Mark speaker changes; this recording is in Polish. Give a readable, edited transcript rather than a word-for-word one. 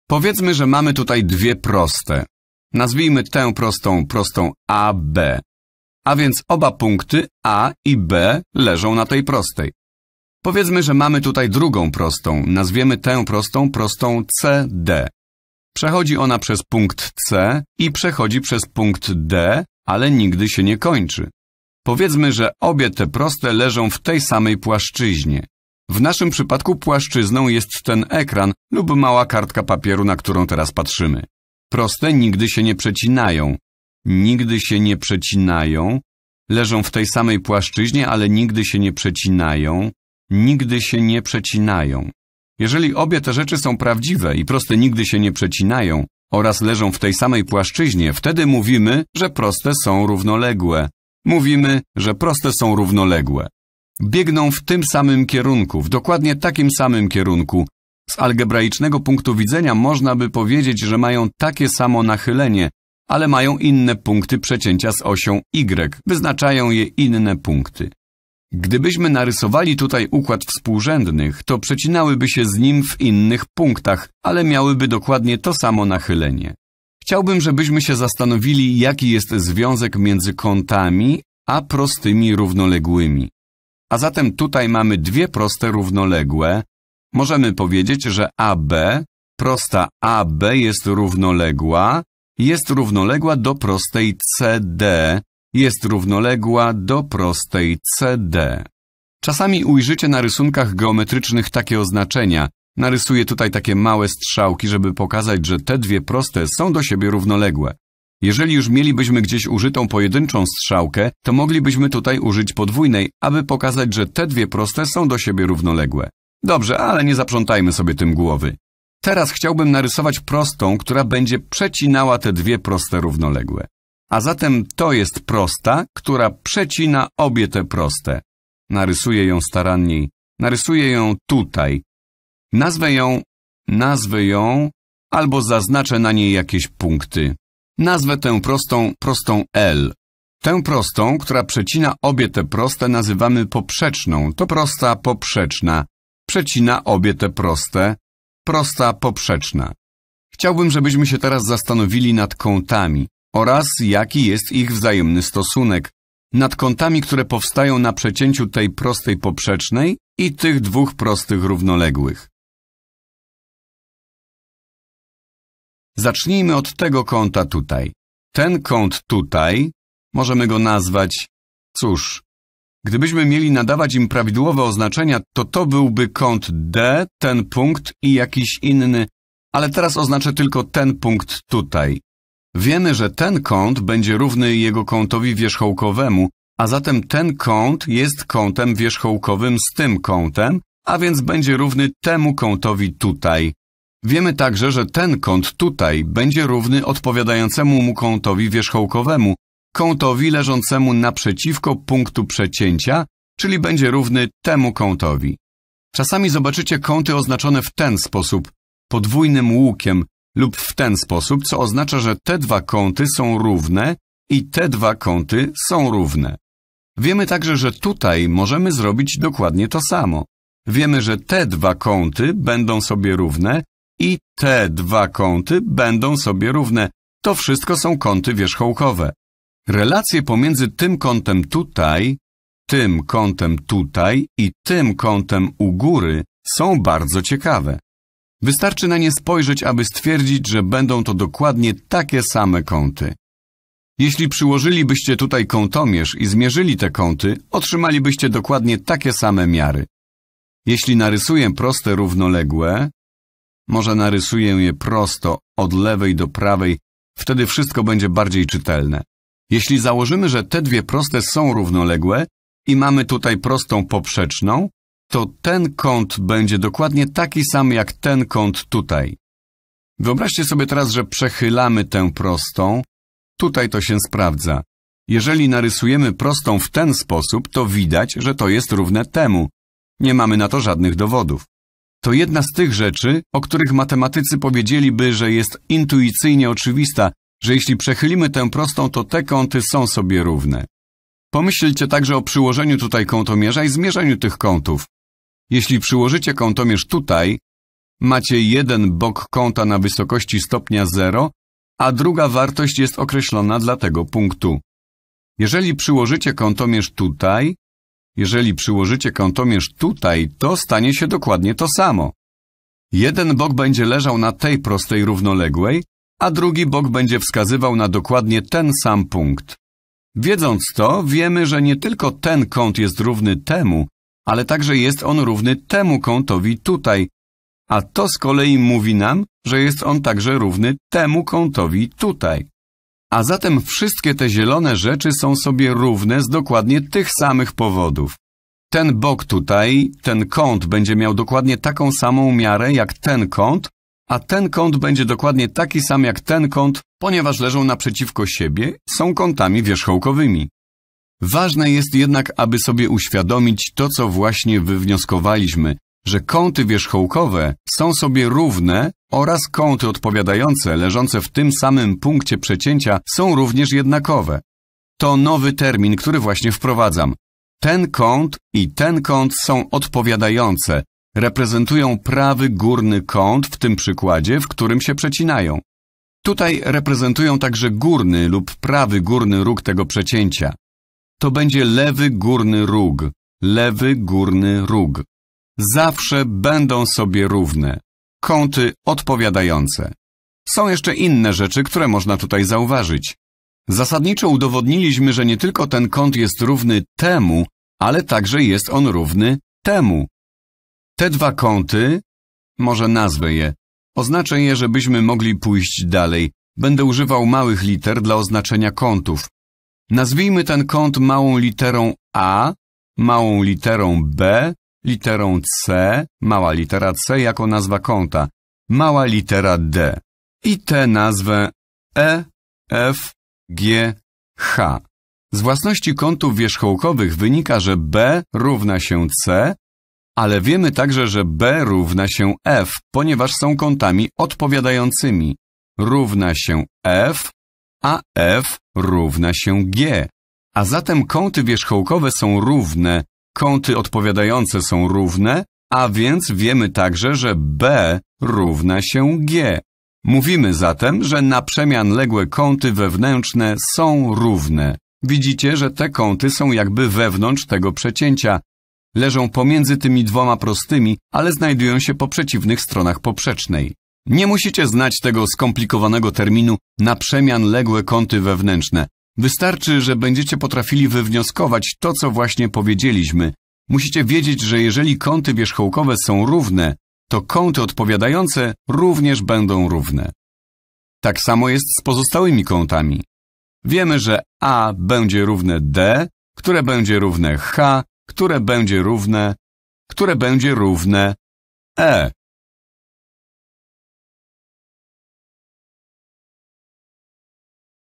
Speaker 1: Powiedzmy, że mamy tutaj dwie proste. Nazwijmy tę prostą prostą AB. A więc oba punkty A i B leżą na tej prostej. Powiedzmy, że mamy tutaj drugą prostą. Nazwiemy tę prostą prostą CD. Przechodzi ona przez punkt C i przechodzi przez punkt D, ale nigdy się nie kończy. Powiedzmy, że obie te proste leżą w tej samej płaszczyźnie. W naszym przypadku płaszczyzną jest ten ekran lub mała kartka papieru, na którą teraz patrzymy. Proste nigdy się nie przecinają. Nigdy się nie przecinają. Leżą w tej samej płaszczyźnie, ale nigdy się nie przecinają. Nigdy się nie przecinają. Jeżeli obie te rzeczy są prawdziwe i proste nigdy się nie przecinają oraz leżą w tej samej płaszczyźnie, wtedy mówimy, że proste są równoległe. Mówimy, że proste są równoległe. Biegną w tym samym kierunku, w dokładnie takim samym kierunku. Z algebraicznego punktu widzenia można by powiedzieć, że mają takie samo nachylenie, ale mają inne punkty przecięcia z osią Y, wyznaczają je inne punkty. Gdybyśmy narysowali tutaj układ współrzędnych, to przecinałyby się z nim w innych punktach, ale miałyby dokładnie to samo nachylenie. Chciałbym, żebyśmy się zastanowili, jaki jest związek między kątami a prostymi równoległymi. A zatem tutaj mamy dwie proste równoległe. Możemy powiedzieć, że AB, prosta AB jest równoległa do prostej CD, jest równoległa do prostej CD. Czasami ujrzycie na rysunkach geometrycznych takie oznaczenia. Narysuję tutaj takie małe strzałki, żeby pokazać, że te dwie proste są do siebie równoległe. Jeżeli już mielibyśmy gdzieś użytą pojedynczą strzałkę, to moglibyśmy tutaj użyć podwójnej, aby pokazać, że te dwie proste są do siebie równoległe. Dobrze, ale nie zaprzątajmy sobie tym głowy. Teraz chciałbym narysować prostą, która będzie przecinała te dwie proste równoległe. A zatem to jest prosta, która przecina obie te proste. Narysuję ją staranniej. Narysuję ją tutaj. Nazwę ją, albo zaznaczę na niej jakieś punkty. Nazwę tę prostą L. Tę prostą, która przecina obie te proste, nazywamy poprzeczną. To prosta poprzeczna. Przecina obie te proste. Prosta poprzeczna. Chciałbym, żebyśmy się teraz zastanowili nad kątami oraz jaki jest ich wzajemny stosunek. Nad kątami, które powstają na przecięciu tej prostej poprzecznej i tych dwóch prostych równoległych. Zacznijmy od tego kąta tutaj. Ten kąt tutaj, możemy go nazwać, cóż, gdybyśmy mieli nadawać im prawidłowe oznaczenia, to byłby kąt D, ten punkt i jakiś inny, ale teraz oznaczę tylko ten punkt tutaj. Wiemy, że ten kąt będzie równy jego kątowi wierzchołkowemu, a zatem ten kąt jest kątem wierzchołkowym z tym kątem, a więc będzie równy temu kątowi tutaj. Wiemy także, że ten kąt tutaj będzie równy odpowiadającemu mu kątowi wierzchołkowemu, kątowi leżącemu naprzeciwko punktu przecięcia, czyli będzie równy temu kątowi. Czasami zobaczycie kąty oznaczone w ten sposób, podwójnym łukiem, lub w ten sposób, co oznacza, że te dwa kąty są równe i te dwa kąty są równe. Wiemy także, że tutaj możemy zrobić dokładnie to samo. Wiemy, że te dwa kąty będą sobie równe i te dwa kąty będą sobie równe. To wszystko są kąty wierzchołkowe. Relacje pomiędzy tym kątem tutaj i tym kątem u góry są bardzo ciekawe. Wystarczy na nie spojrzeć, aby stwierdzić, że będą to dokładnie takie same kąty. Jeśli przyłożylibyście tutaj kątomierz i zmierzyli te kąty, otrzymalibyście dokładnie takie same miary. Jeśli narysuję proste równoległe, może narysuję je prosto od lewej do prawej, wtedy wszystko będzie bardziej czytelne. Jeśli założymy, że te dwie proste są równoległe i mamy tutaj prostą poprzeczną, to ten kąt będzie dokładnie taki sam jak ten kąt tutaj. Wyobraźcie sobie teraz, że przechylamy tę prostą. Tutaj to się sprawdza. Jeżeli narysujemy prostą w ten sposób, to widać, że to jest równe temu. Nie mamy na to żadnych dowodów. To jedna z tych rzeczy, o których matematycy powiedzieliby, że jest intuicyjnie oczywista, że jeśli przechylimy tę prostą, to te kąty są sobie równe. Pomyślcie także o przyłożeniu tutaj kątomierza i zmierzeniu tych kątów. Jeśli przyłożycie kątomierz tutaj, macie jeden bok kąta na wysokości stopnia 0, a druga wartość jest określona dla tego punktu. Jeżeli przyłożycie kątomierz tutaj, to stanie się dokładnie to samo. Jeden bok będzie leżał na tej prostej równoległej, a drugi bok będzie wskazywał na dokładnie ten sam punkt. Wiedząc to, wiemy, że nie tylko ten kąt jest równy temu, ale także jest on równy temu kątowi tutaj, a to z kolei mówi nam, że jest on także równy temu kątowi tutaj. A zatem wszystkie te zielone rzeczy są sobie równe z dokładnie tych samych powodów. Ten bok tutaj, ten kąt będzie miał dokładnie taką samą miarę jak ten kąt, a ten kąt będzie dokładnie taki sam jak ten kąt, ponieważ leżą naprzeciwko siebie, są kątami wierzchołkowymi. Ważne jest jednak, aby sobie uświadomić to, co właśnie wywnioskowaliśmy, że kąty wierzchołkowe są sobie równe oraz kąty odpowiadające, leżące w tym samym punkcie przecięcia, są również jednakowe. To nowy termin, który właśnie wprowadzam. Ten kąt i ten kąt są odpowiadające, reprezentują prawy górny kąt w tym przykładzie, w którym się przecinają. Tutaj reprezentują także górny lub prawy górny róg tego przecięcia. To będzie lewy górny róg. Zawsze będą sobie równe. Kąty odpowiadające. Są jeszcze inne rzeczy, które można tutaj zauważyć. Zasadniczo udowodniliśmy, że nie tylko ten kąt jest równy temu, ale także jest on równy temu. Te dwa kąty, może nazwę je, oznaczę je, żebyśmy mogli pójść dalej. Będę używał małych liter dla oznaczenia kątów. Nazwijmy ten kąt małą literą A, małą literą B, literą C, mała litera C jako nazwa kąta, mała litera D. I tę nazwę E, F, G, H. Z własności kątów wierzchołkowych wynika, że B równa się C, ale wiemy także, że B równa się F, ponieważ są kątami odpowiadającymi. Równa się F, a F równa się G. A zatem kąty wierzchołkowe są równe, kąty odpowiadające są równe, a więc wiemy także, że B równa się G. Mówimy zatem, że na przemian ległe kąty wewnętrzne są równe. Widzicie, że te kąty są jakby wewnątrz tego przecięcia. Leżą pomiędzy tymi dwoma prostymi, ale znajdują się po przeciwnych stronach poprzecznej. Nie musicie znać tego skomplikowanego terminu na przemian ległe kąty wewnętrzne. Wystarczy, że będziecie potrafili wywnioskować to, co właśnie powiedzieliśmy. Musicie wiedzieć, że jeżeli kąty wierzchołkowe są równe, to kąty odpowiadające również będą równe. Tak samo jest z pozostałymi kątami. Wiemy, że A będzie równe D, które będzie równe H, które będzie równe E.